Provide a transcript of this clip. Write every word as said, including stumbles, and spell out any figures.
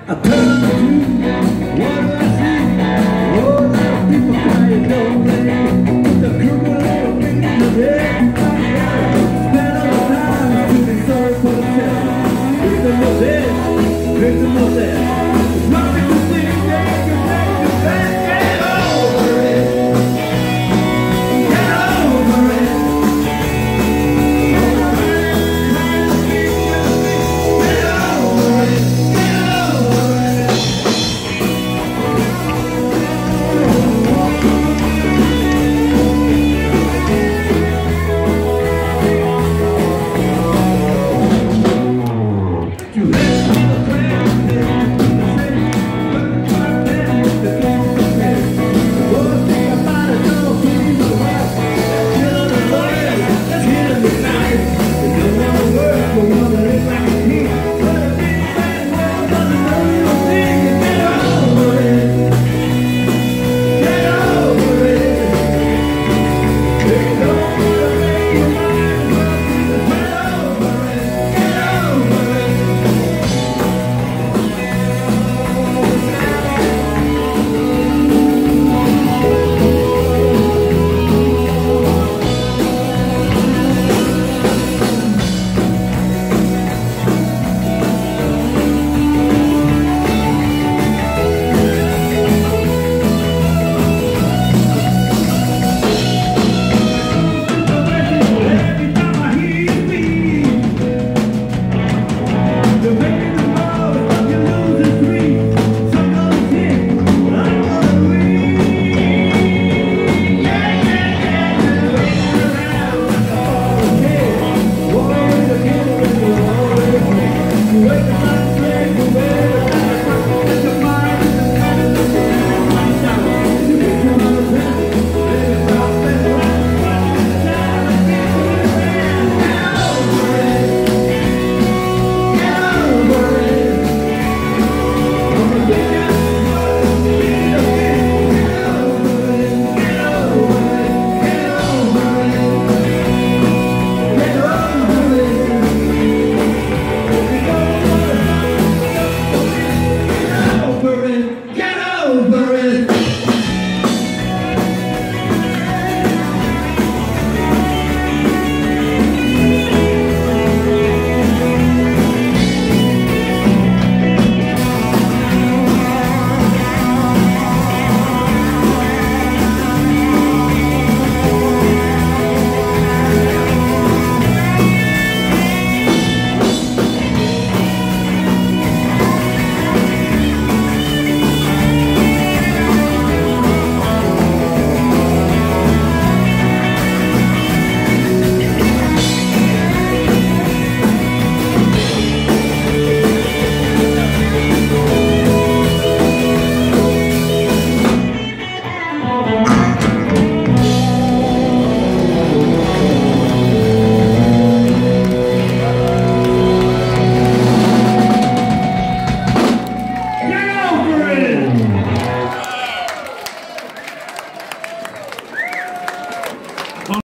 I turn on the news, what do I see? Oh, a lot of people crying, no way. Put the crooked little finger in everybody else. Spend all the time feeling sorry for themselves. Victim of this, victim of that.